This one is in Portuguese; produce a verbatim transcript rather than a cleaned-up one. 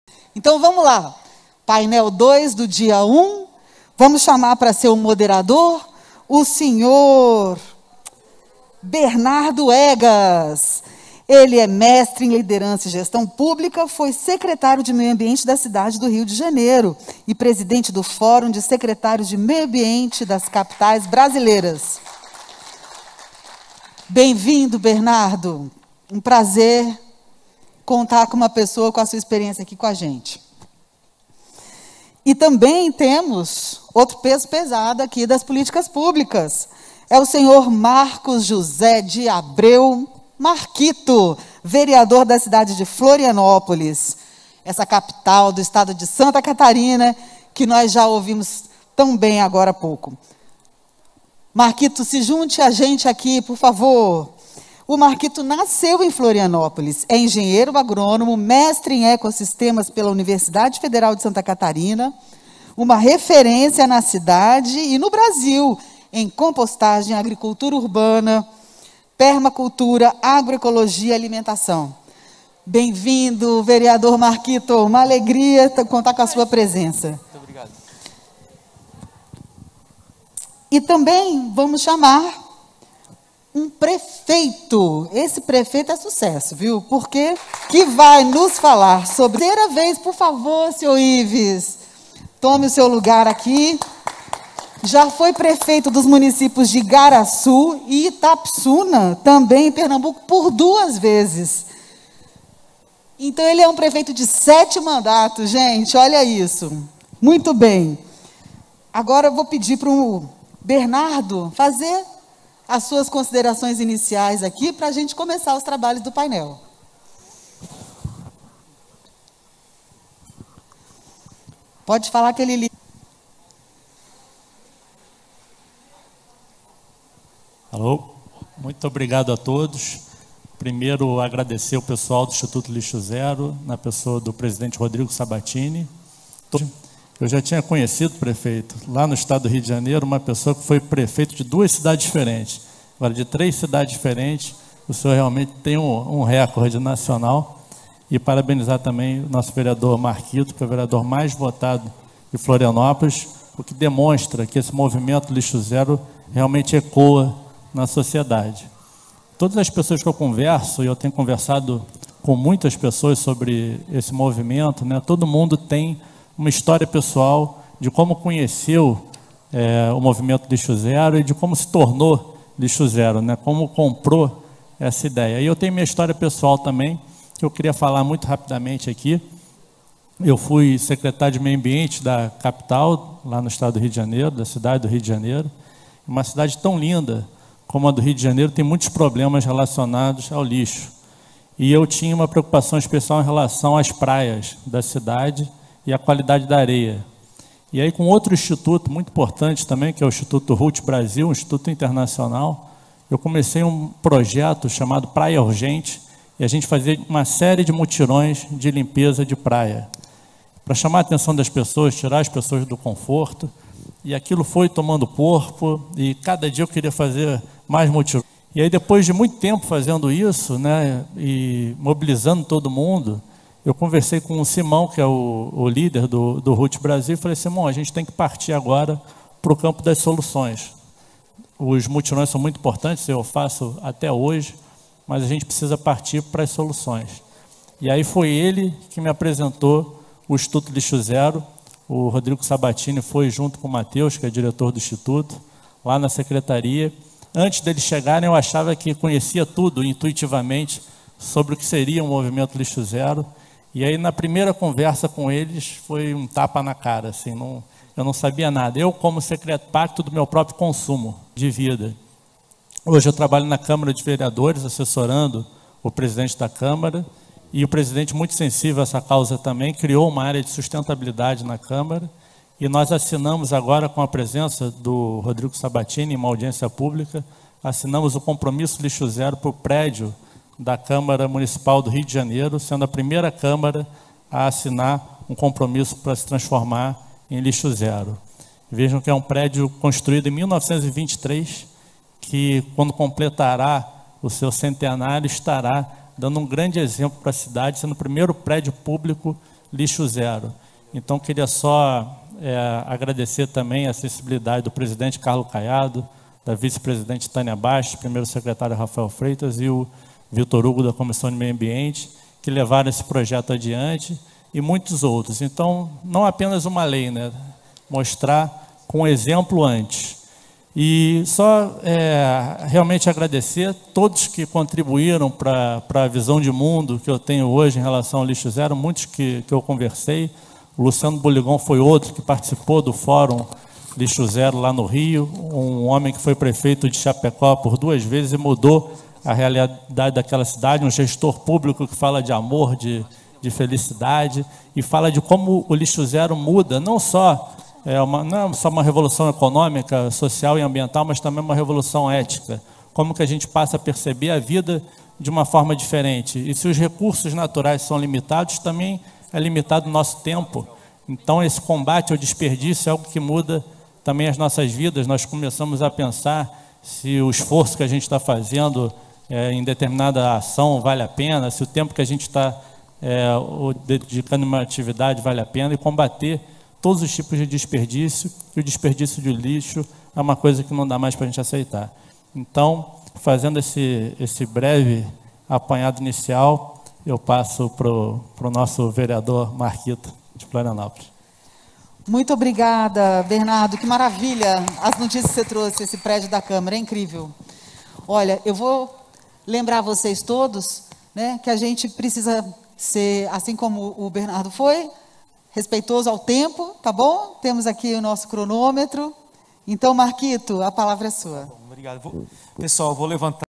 Então vamos lá, painel dois do dia um, vamos chamar para ser o moderador o senhor Bernardo Egas. Ele é mestre em liderança e gestão pública, foi secretário de meio ambiente da cidade do Rio de Janeiro e presidente do Fórum de Secretários de Meio Ambiente das Capitais Brasileiras. Bem-vindo, Bernardo. Um prazer contar com uma pessoa com a sua experiência aqui com a gente. E também temos outro peso pesado aqui das políticas públicas. É o senhor Marcos José de Abreu Marquito, vereador da cidade de Florianópolis, essa capital do estado de Santa Catarina, que nós já ouvimos tão bem agora há pouco. Marquito, se junte a gente aqui, por favor. O Marquito nasceu em Florianópolis, é engenheiro agrônomo, mestre em ecossistemas pela Universidade Federal de Santa Catarina, uma referência na cidade e no Brasil em compostagem, agricultura urbana, permacultura, agroecologia e alimentação. Bem-vindo, vereador Marquito, uma alegria contar com a sua presença. Muito obrigado. E também vamos chamar um prefeito. Esse prefeito é sucesso, viu? Porque que vai nos falar sobre... Terceira vez, por favor, senhor Ives, tome o seu lugar aqui. Já foi prefeito dos municípios de Igaraçu e Itapsuna, também em Pernambuco, por duas vezes. Então, ele é um prefeito de sete mandatos, gente, olha isso. Muito bem. Agora, eu vou pedir para o Bernardo fazer as suas considerações iniciais aqui, para a gente começar os trabalhos do painel. Pode falar que ele... Alô, muito obrigado a todos. Primeiro, agradecer o pessoal do Instituto Lixo Zero, na pessoa do presidente Rodrigo Sabatini. Eu já tinha conhecido, prefeito, lá no estado do Rio de Janeiro, uma pessoa que foi prefeito de duas cidades diferentes. Agora, de três cidades diferentes, o senhor realmente tem um, um recorde nacional. E parabenizar também o nosso vereador Marquito, que é o vereador mais votado de Florianópolis, o que demonstra que esse movimento Lixo Zero realmente ecoa na sociedade. Todas as pessoas que eu converso, e eu tenho conversado com muitas pessoas sobre esse movimento, né, todo mundo tem uma história pessoal de como conheceu é, o movimento Lixo Zero e de como se tornou Lixo Zero, né, como comprou essa ideia. E eu tenho minha história pessoal também, que eu queria falar muito rapidamente aqui. Eu fui secretário de Meio Ambiente da capital, lá no estado do Rio de Janeiro, da cidade do Rio de Janeiro. Uma cidade tão linda como a do Rio de Janeiro tem muitos problemas relacionados ao lixo. E eu tinha uma preocupação especial em relação às praias da cidade e à qualidade da areia. E aí, com outro instituto muito importante também, que é o Instituto Ruth Brasil, um instituto internacional, eu comecei um projeto chamado Praia Urgente, e a gente fazia uma série de mutirões de limpeza de praia, para chamar a atenção das pessoas, tirar as pessoas do conforto. E aquilo foi tomando corpo, e cada dia eu queria fazer mais mutirões. E aí, depois de muito tempo fazendo isso, né, e mobilizando todo mundo, eu conversei com o Simão, que é o, o líder do, do Ruth Brasil, e falei: Simão, a gente tem que partir agora para o campo das soluções. Os mutirões são muito importantes, eu faço até hoje, mas a gente precisa partir para as soluções. E aí foi ele que me apresentou o Instituto Lixo Zero. O Rodrigo Sabatini foi junto com o Matheus, que é diretor do Instituto, lá na secretaria. Antes deles chegarem, eu achava que conhecia tudo intuitivamente sobre o que seria o movimento Lixo Zero. E aí, na primeira conversa com eles, foi um tapa na cara. Assim, não, eu não sabia nada. Eu, como secretário, pacto do meu próprio consumo de vida. Hoje eu trabalho na Câmara de Vereadores, assessorando o presidente da Câmara. E o presidente, muito sensível a essa causa também, criou uma área de sustentabilidade na Câmara. E nós assinamos agora, com a presença do Rodrigo Sabatini, em uma audiência pública, assinamos o compromisso Lixo Zero para o prédio da Câmara Municipal do Rio de Janeiro, sendo a primeira Câmara a assinar um compromisso para se transformar em Lixo Zero. Vejam que é um prédio construído em mil novecentos e vinte e três, que, quando completará o seu centenário, estará dando um grande exemplo para a cidade, sendo o primeiro prédio público lixo zero. Então, queria só é, agradecer também a sensibilidade do presidente Carlos Caiado, da vice-presidente Tânia Bastos, primeiro secretário Rafael Freitas e o Vitor Hugo, da Comissão de Meio Ambiente, que levaram esse projeto adiante, e muitos outros. Então, não apenas uma lei, né? Mostrar com exemplo antes. E só é, realmente agradecer todos que contribuíram para a visão de mundo que eu tenho hoje em relação ao lixo zero, muitos que, que eu conversei. O Luciano Boligon foi outro que participou do Fórum Lixo Zero lá no Rio, um homem que foi prefeito de Chapecó por duas vezes e mudou a realidade daquela cidade, um gestor público que fala de amor, de, de felicidade, e fala de como o lixo zero muda, não só, é uma, não é só uma revolução econômica, social e ambiental, mas também uma revolução ética, como que a gente passa a perceber a vida de uma forma diferente. E se os recursos naturais são limitados, também é limitado o nosso tempo. Então, esse combate ao desperdício é algo que muda também as nossas vidas. Nós começamos a pensar se o esforço que a gente está fazendo é, em determinada ação vale a pena, se o tempo que a gente está é, dedicando a uma atividade vale a pena, e combater todos os tipos de desperdício, e o desperdício de lixo é uma coisa que não dá mais para a gente aceitar. Então, fazendo esse, esse breve apanhado inicial, eu passo para o nosso vereador Marquito, de Florianópolis. Muito obrigada, Bernardo. Que maravilha as notícias que você trouxe, esse prédio da Câmara, é incrível. Olha, eu vou lembrar vocês todos, né, que a gente precisa ser, assim como o Bernardo foi, respeitoso ao tempo, tá bom? Temos aqui o nosso cronômetro. Então, Marquito, a palavra é sua. Bom, obrigado. Vou, pessoal, vou levantar.